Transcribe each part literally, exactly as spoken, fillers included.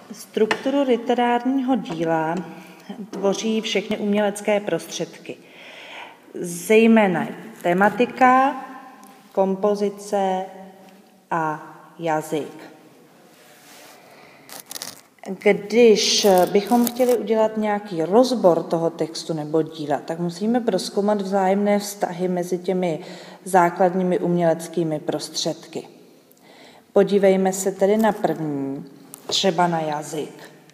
Strukturu literárního díla tvoří všechny umělecké prostředky, zejména tematika, kompozice a jazyk. Když bychom chtěli udělat nějaký rozbor toho textu nebo díla, tak musíme prozkoumat vzájemné vztahy mezi těmi základními uměleckými prostředky. Podívejme se tedy na první, třeba na jazyk.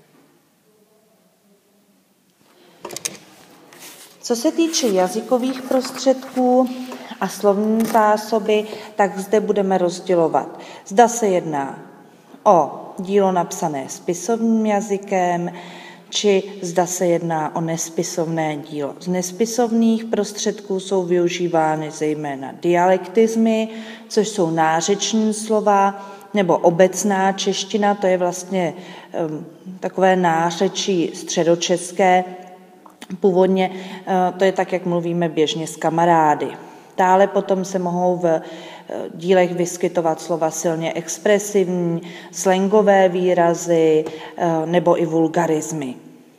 Co se týče jazykových prostředků a slovní zásoby, tak zde budeme rozdělovat. Zda se jedná o dílo napsané spisovním jazykem, či zda se jedná o nespisovné dílo. Z nespisovných prostředků jsou využívány zejména dialektizmy, což jsou nářeční slova, nebo obecná čeština, to je vlastně um, takové nářečí středočeské. Původně uh, to je tak, jak mluvíme běžně s kamarády. Dále potom se mohou v dílech vyskytovat slova silně expresivní, slangové výrazy nebo i vulgarizmy.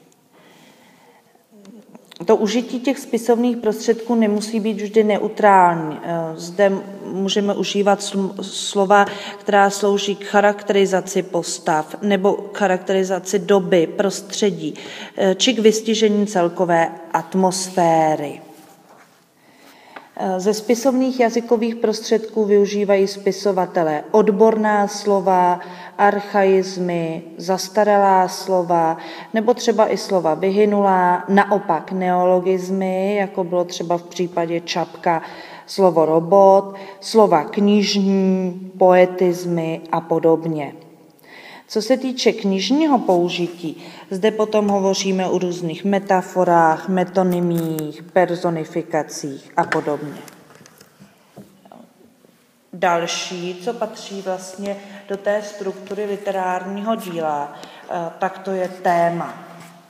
To užití těch spisovných prostředků nemusí být vždy neutrální. Zde můžeme užívat slova, která slouží k charakterizaci postav nebo k charakterizaci doby, prostředí či k vystižení celkové atmosféry. Ze spisovných jazykových prostředků využívají spisovatelé odborná slova, archaizmy, zastaralá slova, nebo třeba i slova vyhynulá, naopak neologismy, jako bylo třeba v případě Čapka slovo robot, slova knižní, poetizmy a podobně. Co se týče knižního použití, zde potom hovoříme o různých metaforách, metonymích, personifikacích a podobně. Další, co patří vlastně do té struktury literárního díla, tak to je téma.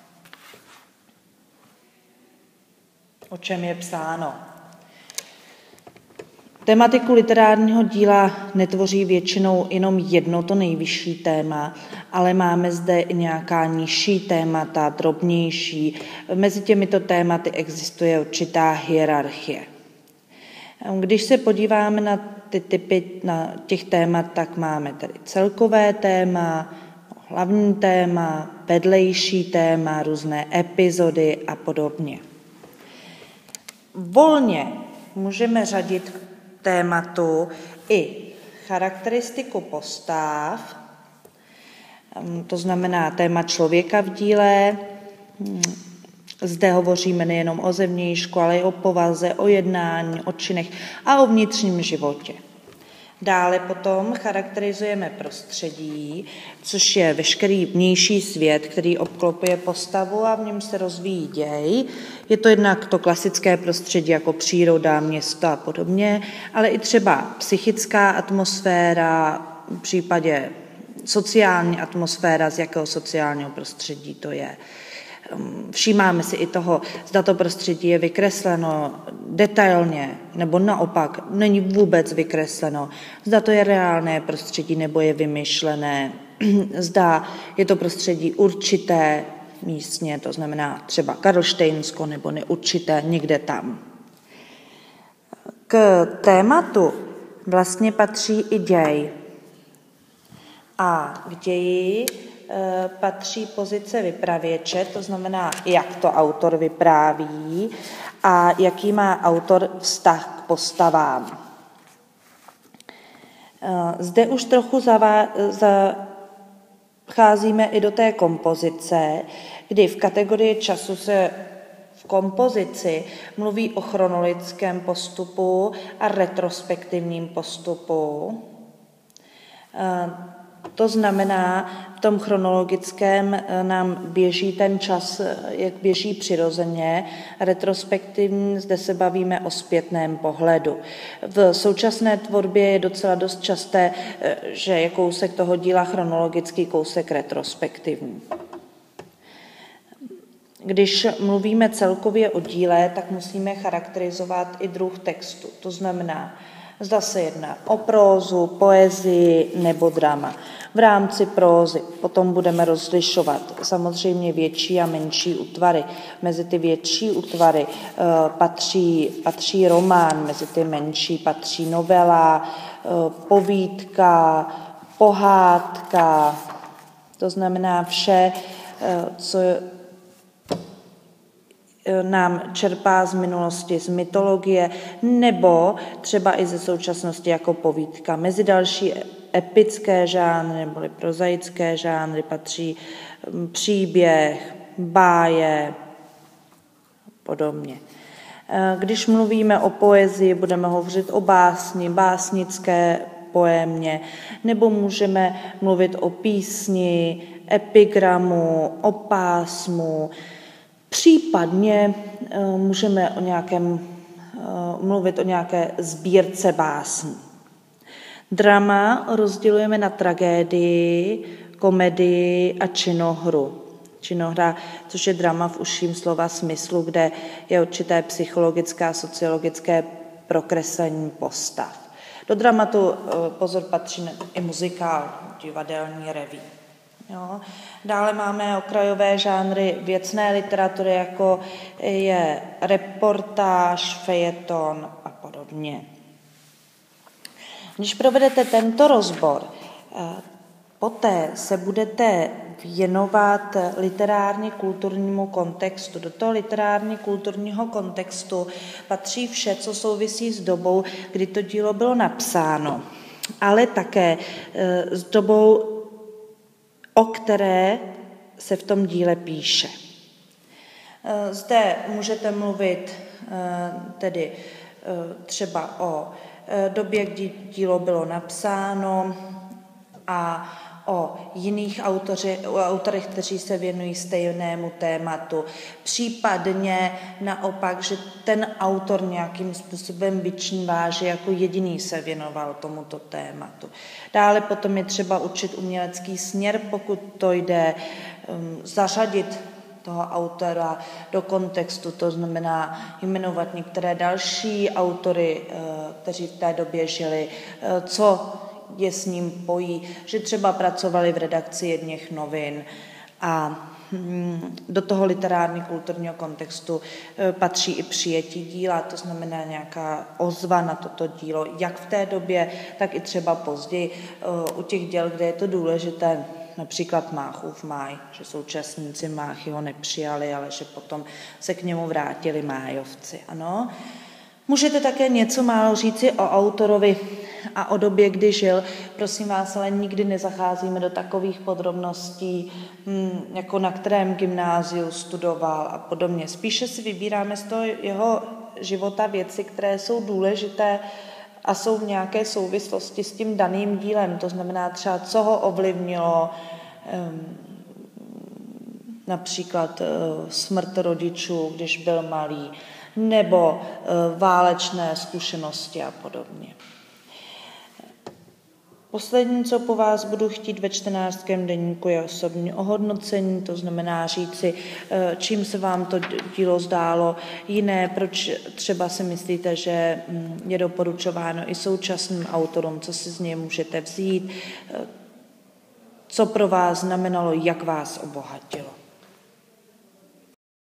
O čem je psáno? Tematiku literárního díla netvoří většinou jenom jedno to nejvyšší téma, ale máme zde i nějaká nižší témata, drobnější. Mezi těmito tématy existuje určitá hierarchie. Když se podíváme na ty typy na těch témat, tak máme tady celkové téma, hlavní téma, vedlejší téma, různé epizody a podobně. Volně můžeme řadit tématu i charakteristiku postav, to znamená téma člověka v díle. Zde hovoříme nejenom o zevnějšku, ale i o povaze, o jednání, o činech a o vnitřním životě. Dále potom charakterizujeme prostředí, což je veškerý vnější svět, který obklopuje postavu a v něm se rozvíjí děj. Je to jednak to klasické prostředí jako příroda, město a podobně, ale i třeba psychická atmosféra, v případě sociální atmosféra, z jakého sociálního prostředí to je. Všímáme si i toho, zda to prostředí je vykresleno detailně, nebo naopak není vůbec vykresleno, zda to je reálné prostředí, nebo je vymyšlené, zda je to prostředí určité místně, to znamená třeba Karlštejnsko, nebo neurčité, někde tam. K tématu vlastně patří i děj. A k ději patří pozice vypravěče, to znamená, jak to autor vypráví a jaký má autor vztah k postavám. Zde už trochu zacházíme i do té kompozice, kdy v kategorii času se v kompozici mluví o chronologickém postupu a retrospektivním postupu. To znamená, v tom chronologickém nám běží ten čas, jak běží přirozeně, retrospektivní, zde se bavíme o zpětném pohledu. V současné tvorbě je docela dost časté, že je kousek toho díla chronologický, kousek retrospektivní. Když mluvíme celkově o díle, tak musíme charakterizovat i druh textu. To znamená, Zda se jedná o prózu, poezii nebo drama. V rámci prózy potom budeme rozlišovat samozřejmě větší a menší útvary. Mezi ty větší útvary uh, patří, patří román, mezi ty menší patří novela, uh, povídka, pohádka, to znamená vše, uh, co nám čerpá z minulosti, z mytologie, nebo třeba i ze současnosti jako povídka. Mezi další epické žánry neboli prozaické žánry patří příběh, báje a podobně. Když mluvíme o poezii, budeme hovořit o básni, básnické poémě, nebo můžeme mluvit o písni, epigramu, o pásmu. Případně uh, můžeme o nějakém, uh, mluvit o nějaké sbírce básní. Drama rozdělujeme na tragédii, komedii a činohru. Činohra, což je drama v užším slova smyslu, kde je určité psychologické a sociologické prokreslení postav. Do dramatu uh, pozor patří i muzikál, divadelní reví. Jo. Dále máme okrajové žánry věcné literatury, jako je reportáž, fejeton a podobně. Když provedete tento rozbor, poté se budete věnovat literárně kulturnímu kontextu. Do toho literárně kulturního kontextu patří vše, co souvisí s dobou, kdy to dílo bylo napsáno, ale také s dobou, o které se v tom díle píše. Zde můžete mluvit tedy třeba o době, kdy dílo bylo napsáno a o jiných autoři, o autorech, kteří se věnují stejnému tématu. Případně naopak, že ten autor nějakým způsobem vyčnívá, že jako jediný se věnoval tomuto tématu. Dále potom je třeba učit umělecký směr, pokud to jde um, zařadit toho autora do kontextu, to znamená jmenovat některé další autory, kteří v té době žili, co je s ním pojí, že třeba pracovali v redakci jedněch novin a do toho literárně kulturního kontextu patří i přijetí díla, to znamená nějaká ozva na toto dílo, jak v té době, tak i třeba později u těch děl, kde je to důležité, například Máchův máj, že současníci Máchy ho nepřijali, ale že potom se k němu vrátili májovci. Ano. Můžete také něco málo říci o autorovi a o době, kdy žil. Prosím vás, ale nikdy nezacházíme do takových podrobností, jako na kterém gymnáziu studoval a podobně. Spíše si vybíráme z toho jeho života věci, které jsou důležité a jsou v nějaké souvislosti s tím daným dílem. To znamená třeba, co ho ovlivnilo, například smrt rodičů, když byl malý, nebo válečné zkušenosti a podobně. Poslední, co po vás budu chtít ve čtenářském deníku, je osobní ohodnocení, to znamená říci, čím se vám to dílo zdálo jiné, proč třeba si myslíte, že je doporučováno i současným autorům, co si z něj můžete vzít, co pro vás znamenalo, jak vás obohatilo.